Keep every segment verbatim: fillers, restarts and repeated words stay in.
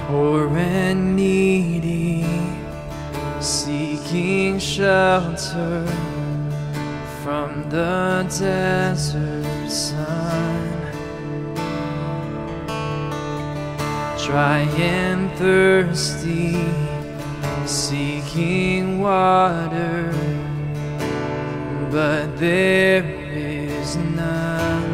poor and needy, seeking shelter from the desert sun. Dry and thirsty, seeking water, but there is none.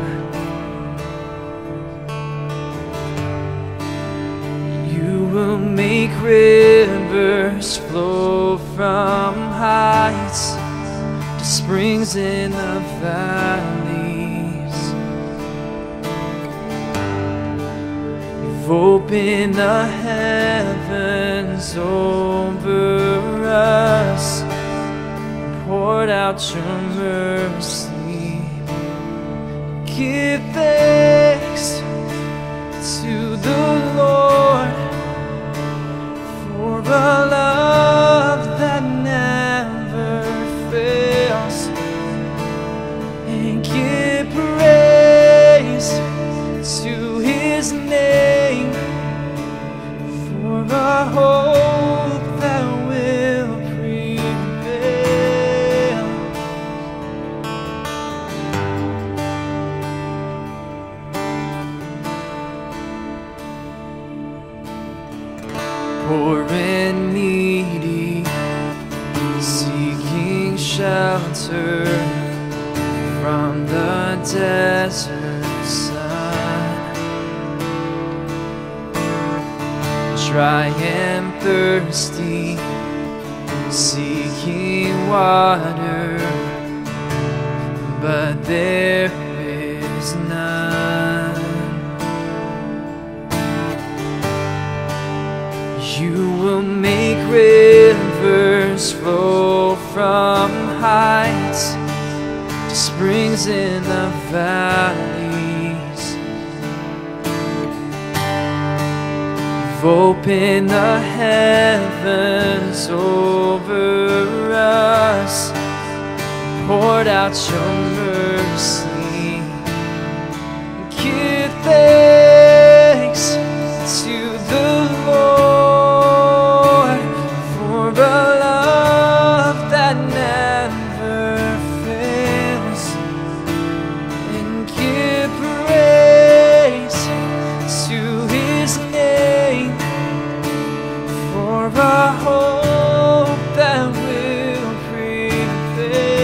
You will make rivers flow from heights to springs in the valleys. You've opened the heavens over us, poured out your mercy. Give thanks to the Lord for a love that never fails, and give praise to His name for a hope that will prevail. Poor and needy, seeking shelter from the desert sun. Dry and thirsty, seeking water, but there is none. You will make rivers flow from heights to springs in the valleys. You've opened the heavens over us, poured out your mercy. Give thanks to the Lord for a love that never fails, and give praise to His name for a hope that will prevail.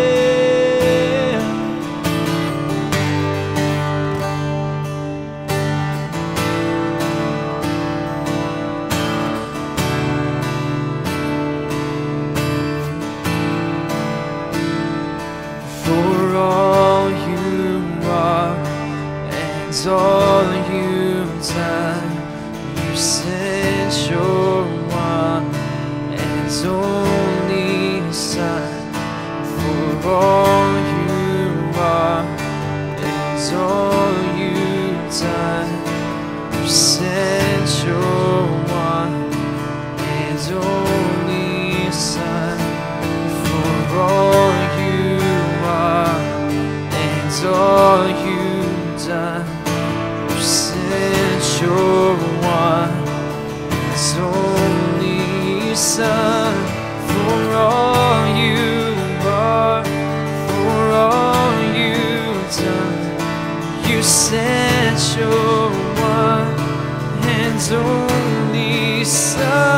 For all you are and all you've done, you sent your one and only Son. For all you are and all you've done, you sent your one and only Son. For all you are and all you've done, you sent your one and only Son. For all you are, for all you've done, you sent your one and only Son.